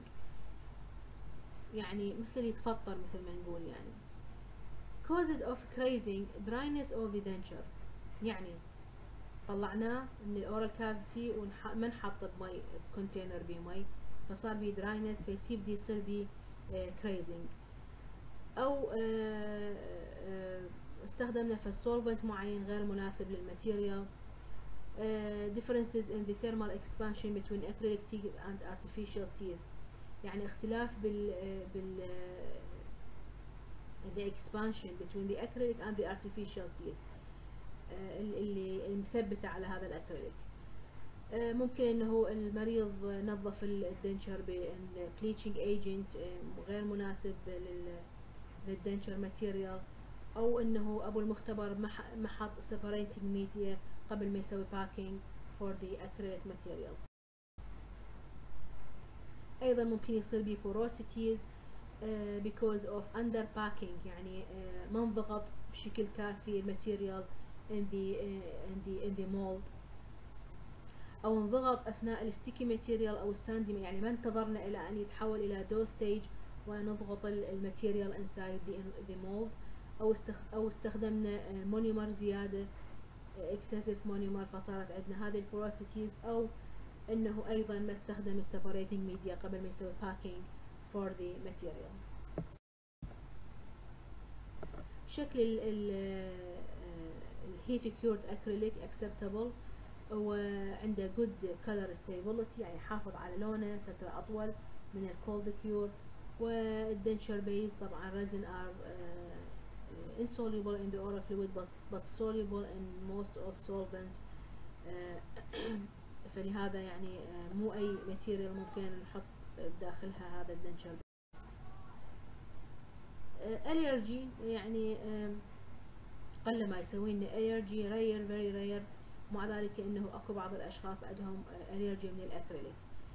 يعني مثل يتفطر مثل ما نقول. يعني causes of crazing dryness of the denture، يعني طلعناه من الاورال كافيتي وما نحط بمي بكونتينر بمي فصار بي دراينس فيصير يصير بي كريزنج. او استخدمنا في solvent معين غير مناسب للماتيريال. differences in the thermal expansion between acrylic teeth and artificial teeth، يعني اختلاف بال the expansion between the acrylic and the artificial teeth اللي المثبتة على هذا الأكريليك. ممكن انه المريض نظف الدنشر بالبليتشنج ايجنت غير مناسب للدنشر ماتيريال، او انه ابو المختبر ما حط separating media قبل ما يسوي باكينج for the acrylic material. ايضا ممكن يصير بي porosities because of under packing، يعني ما انضغط بشكل كافي الماتيريال in the mold، او انضغط اثناء الستيكي ماتيريال او الساندي، يعني ما انتظرنا الى ان يتحول الى دو ستيج ونضغط الماتيريال inside the mold، او استخدمنا مونيمر زياده excessive مونيمر فصارت عندنا هذه البوروسيتيز، او انه ايضا ما استخدم السيبريتنج ميديا قبل ما يسوي باكينج for the material. شكل الهيت كيورد اكريليك acceptable، وعنده good color stability يعني يحافظ على لونه فترة أطول من الكولد كيور. والدنشر بيز طبعا resin are insoluble in the oral fluid but soluble in most of solvent. فلهذا يعني مو أي ماتيريال ممكن نحط بداخلها هذا الدنشر. allergy يعني قل ما يسوي لنا allergy rare very rare، مع ذلك انه اكو بعض الاشخاص عندهم الرجي من الاكريليك.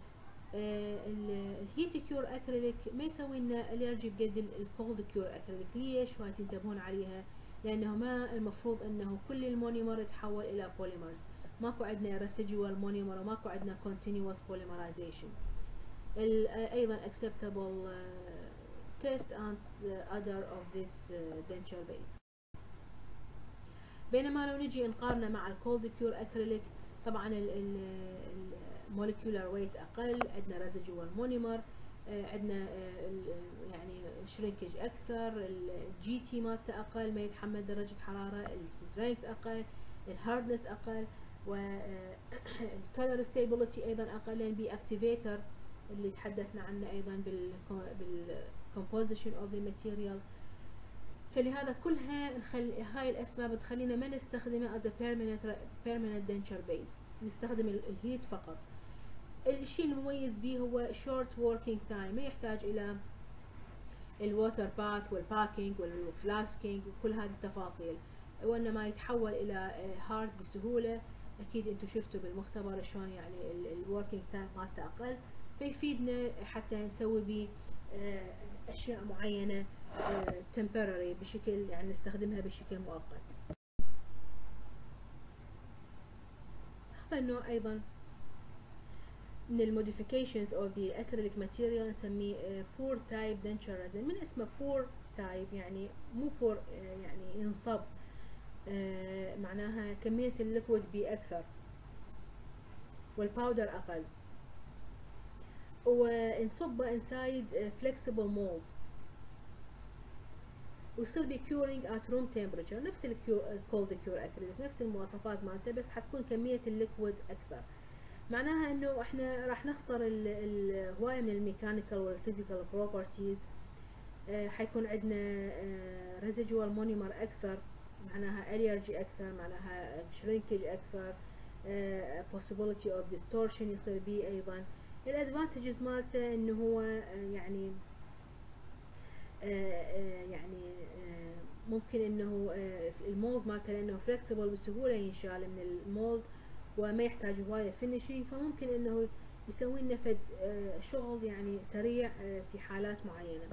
الهيت كيور اكريليك ما يسوي لنا الرجي بقد الكولد كيور اكريليك. ليش؟ وهي تنتبهون عليها، لانه ما المفروض انه كل المونيمر يتحول الى بوليمرز، ماكو عندنا ريسيدوال مونيمر وماكو عندنا continuous polymerization. ايضا acceptable test and other of this denture base. بينما لو نجي نقارنه مع الكولد كيور اكريليك، طبعا molecular weight أقل، عندنا residual monomer، عندنا يعني shrinkage أكثر، الجي تي مالته أقل، ما يتحمل درجة حرارة، السترينث أقل، الهاردنس أقل، والكالر ستابيليتي أيضا أقل، لأن بي أكتيفيتر اللي تحدثنا عنه أيضا بالcomposition of the material. فلهذا كلها هاي الأسباب تخلينا ما نستخدمه as a permanent denture base، نستخدم الهيت فقط. الشيء المميز به هو short working time، ما يحتاج إلى الووتر باث والباكينج والفلاسكينج وكل هذه التفاصيل، وإنما يتحول إلى هارد بسهولة. أكيد أنتم شفتوا بالمختبر شلون يعني الوركينج تايم مالته أقل، فيفيدنا حتى نسوي به أشياء معينة temporary بشكل يعني نستخدمها بشكل مؤقت. هذا النوع أيضا من الموديفيكيشنز of the acrylic material نسميه poor type denture resin. من اسمه poor type يعني مو poor يعني ينصب، معناها كمية الليكويد بي أكثر والباودر أقل، ونصبه inside flexible mold ويصير بي curing at room temperature، نفس cold cure acrylic، نفس المواصفات مالته، بس حتكون كمية الليكويد أكثر. معناها انه احنا راح نخسر هواية من الميكانيكال والفيزيكال بروبرتيز. حيكون عندنا ريزيدوال مونيمر اكثر، معناها اليرجي اكثر، معناها شرينكج اكثر، possibility of distortion يصير بيه ايضا. الادفانتجز مالته انه هو يعني ممكن انه المولد مالته لانه فلكسبل بسهولة ينشال من المولد وما يحتاج هواية فينيشينج، فممكن انه يسوي لنا فد شغل يعني سريع في حالات معينة.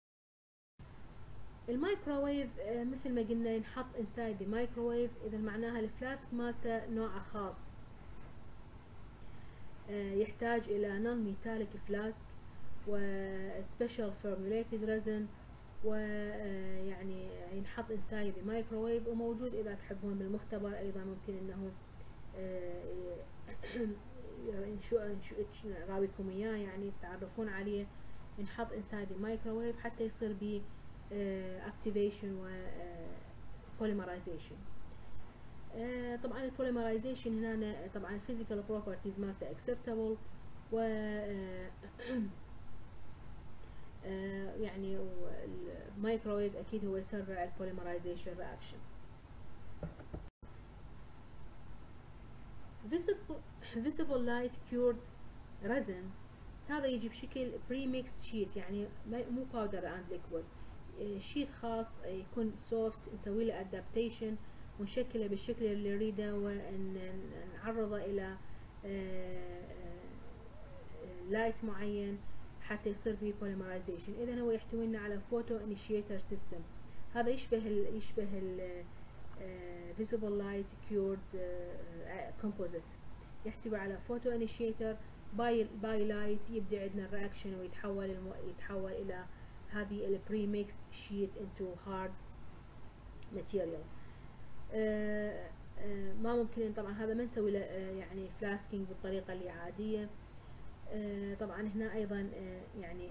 المايكروويف مثل ما قلنا ينحط انسايد بمايكروويف، اذا معناها الفلاسك مالته نوعه خاص، يحتاج الى نون ميتاليك فلاسك وسبيشال فورموليتد ريزن، ويعني ينحط انسايد بمايكروويف، وموجود اذا تحبون بالمختبر ايضا ممكن انه راويكم اياه يعني تعرفون عليه. ينحط انسايد المايكروويف حتى يصير به اكتيفيشن و بوليمرايزيشن. طبعا البوليمرايزيشن هنا طبعا الفيزيكال بروبرتيز مالته اكسبتابل، و يعني المايكروويف اكيد هو يسرع البوليمرايزيشن رياكشن. visible light cured resin هذا يجي بشكل بريميكس شيت، يعني مو باودر اند ليكويد، شيت خاص يكون سوفت، نسوي له ادابتيشن ونشكله بالشكل اللي نريده ونعرضه الى لايت معين حتى يصير فيه بوليمرايزيشن. اذا هو يحتوي لنا على فوتو انيشيتر سيستم، هذا يشبه ال visible light cured composite، يحتوي على فوتو انيشيتر باي لايت، يبدا عندنا الرياكشن ويتحول الى هذه البري ميكس شيت انتو هارد ماتيريال. ما ممكن طبعا هذا ما نسوي له يعني فلاسكينج بالطريقه اللي عاديه. طبعا هنا ايضا يعني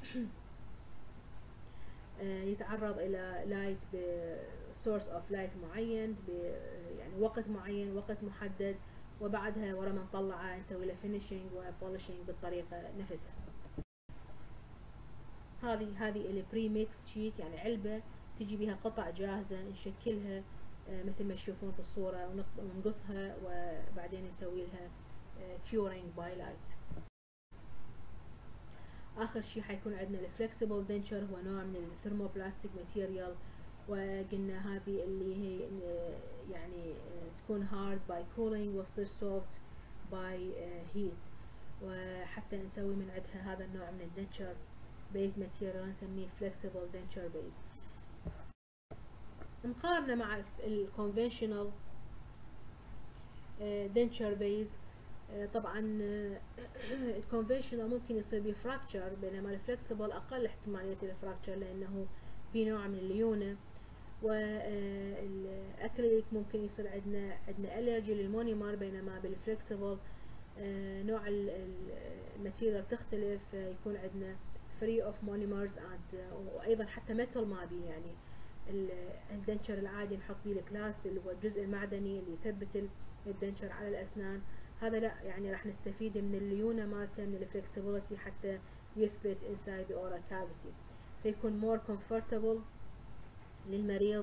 يتعرض الى لايت بسورس اوف لايت معين يعني وقت معين، وقت محدد، وبعدها ورا ما نطلعه نسوي له فينيشينج وبولشينج بالطريقه نفسها. هذه البري ميكس شيت، يعني علبه تجي بها قطع جاهزه نشكلها مثل ما تشوفون في الصوره ونقصها وبعدين نسوي لها كيورينج باي لايت. اخر شيء حيكون عندنا الفلكسبل دنشر، هو نوع من الثرموبلاستيك ماتيريال، وقلنا هذه اللي هي يعني تكون هارد باي كولينج وتصير سوفت باي هيت، وحتى نسوي من عندها هذا النوع من الدنشر بيز ماتيريال نسميه فلكسبل دنشر بيز. نقارنه مع الكونفنشنال دنشر بيز. طبعا الكونفنشنال ممكن يصير به فراكتشر، بينما الفلكسبل اقل احتماليه الفراكتشر لانه في نوع من الليونه. والاكريليك ممكن يصير عندنا الرجي للمونيمر، بينما بالفلكسبل نوع الماتيريال تختلف، يكون عندنا free of monomers and وأيضا حتى metal ما بي، يعني الدنشر العادي نحط بيه الكلاس اللي هو الجزء المعدني اللي يثبت الدنشر على الأسنان، هذا لا، يعني راح نستفيد من الليونة مالته، من الفلكسبيليتي حتى يثبت inside the oral cavity، فيكون more comfortable للمريض،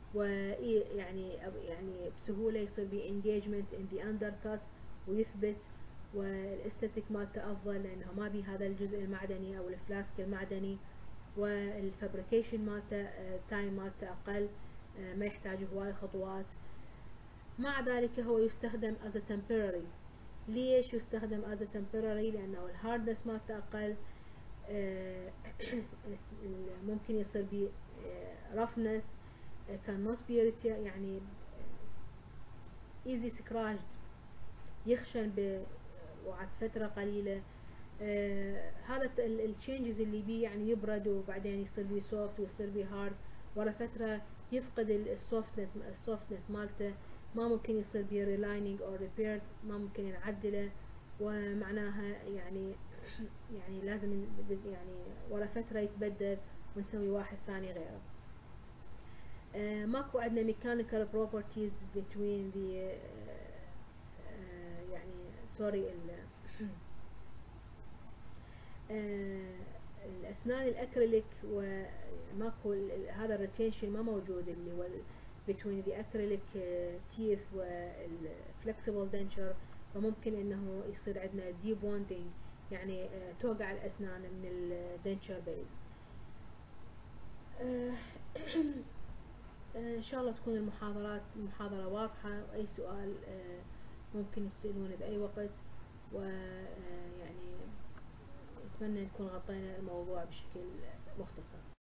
ويعني بسهولة يصير بيه engagement in the undercut ويثبت، والاستاتيك مالته أفضل لأنه ما بيه هذا الجزء المعدني أو الفلاسك المعدني، والفابريكيشن مالته تايم مالته أقل، ما يحتاج هواي خطوات. مع ذلك هو يستخدم as a temporary. ليش يستخدم as a temporary؟ لأنه الهاردنس مالته أقل، ممكن يصير بيه roughness cannot be يعني easy scratched، يخشن وعد فترة قليلة. هذا التشينجز اللي بيه يعني يبرد وبعدين يصير بيه سوفت ويصير بيه هارد، ورا فترة يفقد السوفتنس مالته، ما ممكن يصير بيه ريلايننج او ريبيرد، ما ممكن نعدله، ومعناها يعني لازم يعني ورا فترة يتبدل ونسوي واحد ثاني غيره. ماكو عندنا mechanical properties between the يعني سوري الأسنان الأكريليك، وماكو هذا الريتينشن ما موجود اللي هو between the acrylic teeth والflexible denture، فممكن إنه يصير عندنا debonding، يعني توقع الأسنان من الدنشر بيز. إن شاء الله تكون المحاضرة واضحة، وأي سؤال ممكن تسألوني بأي وقت، ويعني أتمنى نكون غطينا الموضوع بشكل مختصر.